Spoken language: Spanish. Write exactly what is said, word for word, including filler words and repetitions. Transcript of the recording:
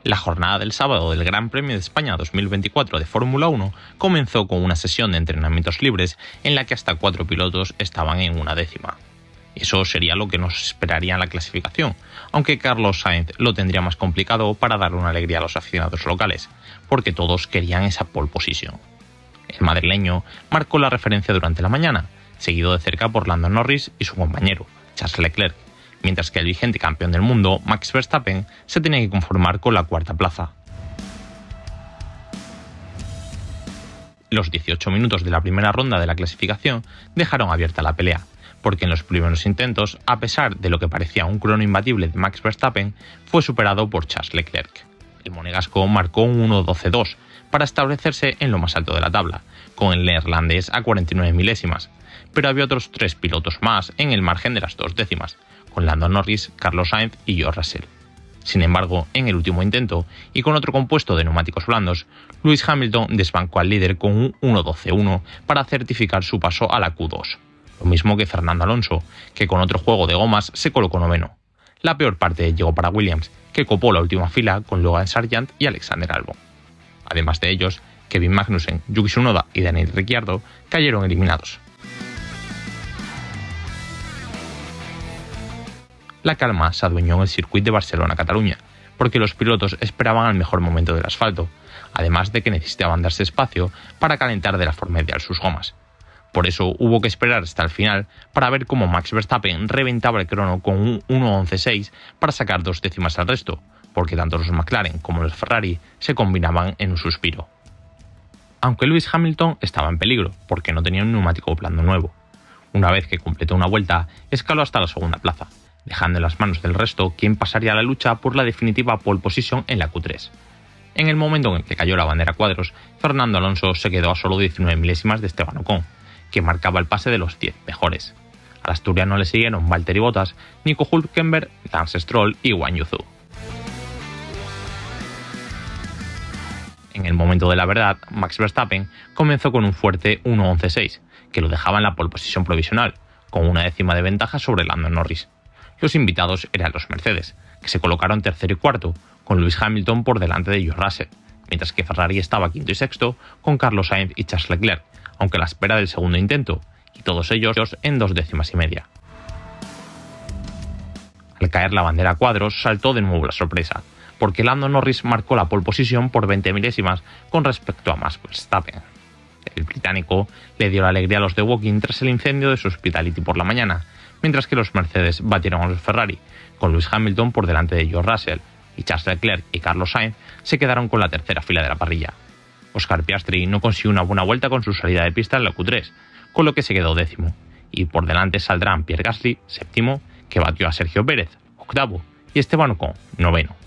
La jornada del sábado del Gran Premio de España dos mil veinticuatro de Fórmula uno comenzó con una sesión de entrenamientos libres en la que hasta cuatro pilotos estaban en una décima. Eso sería lo que nos esperaría en la clasificación, aunque Carlos Sainz lo tendría más complicado para darle una alegría a los aficionados locales, porque todos querían esa pole position. El madrileño marcó la referencia durante la mañana, seguido de cerca por Lando Norris y su compañero, Charles Leclerc, mientras que el vigente campeón del mundo, Max Verstappen, se tenía que conformar con la cuarta plaza. Los dieciocho minutos de la primera ronda de la clasificación dejaron abierta la pelea, porque en los primeros intentos, a pesar de lo que parecía un crono imbatible de Max Verstappen, fue superado por Charles Leclerc. El monegasco marcó un uno doce dos para establecerse en lo más alto de la tabla, con el neerlandés a cuarenta y nueve milésimas, pero había otros tres pilotos más en el margen de las dos décimas, con Lando Norris, Carlos Sainz y George Russell. Sin embargo, en el último intento, y con otro compuesto de neumáticos blandos, Lewis Hamilton desbancó al líder con un uno doce uno para certificar su paso a la Q dos. Lo mismo que Fernando Alonso, que con otro juego de gomas se colocó noveno. La peor parte llegó para Williams, que copó la última fila con Logan Sargent y Alexander Albon. Además de ellos, Kevin Magnussen, Yuki Tsunoda y Daniel Ricciardo cayeron eliminados. La calma se adueñó en el circuito de Barcelona-Cataluña, porque los pilotos esperaban el mejor momento del asfalto, además de que necesitaban darse espacio para calentar de la forma ideal sus gomas. Por eso hubo que esperar hasta el final para ver cómo Max Verstappen reventaba el crono con un uno once seis para sacar dos décimas al resto, porque tanto los McLaren como los Ferrari se combinaban en un suspiro. Aunque Lewis Hamilton estaba en peligro, porque no tenía un neumático blando nuevo. Una vez que completó una vuelta, escaló hasta la segunda plaza, dejando en las manos del resto quien pasaría a la lucha por la definitiva pole position en la Q tres. En el momento en el que cayó la bandera a cuadros, Fernando Alonso se quedó a solo diecinueve milésimas de Esteban Ocon, que marcaba el pase de los diez mejores. Al asturiano le siguieron Valtteri Bottas, Nico Hülkenberg, Lance Stroll y Guan Yu Zhou. En el momento de la verdad, Max Verstappen comenzó con un fuerte uno once seis, que lo dejaba en la pole position provisional, con una décima de ventaja sobre Lando Norris. Los invitados eran los Mercedes, que se colocaron tercero y cuarto, con Lewis Hamilton por delante de George Russell, mientras que Ferrari estaba quinto y sexto, con Carlos Sainz y Charles Leclerc, aunque a la espera del segundo intento, y todos ellos en dos décimas y media. Al caer la bandera a cuadros, saltó de nuevo la sorpresa, porque Lando Norris marcó la pole position por veinte milésimas con respecto a Max Verstappen. El británico le dio la alegría a los de Woking tras el incendio de su Hospitality por la mañana, mientras que los Mercedes batieron a los Ferrari, con Lewis Hamilton por delante de George Russell, y Charles Leclerc y Carlos Sainz se quedaron con la tercera fila de la parrilla. Oscar Piastri no consiguió una buena vuelta con su salida de pista en la Q tres, con lo que se quedó décimo, y por delante saldrán Pierre Gasly, séptimo, que batió a Sergio Pérez, octavo, y Esteban Ocon, noveno.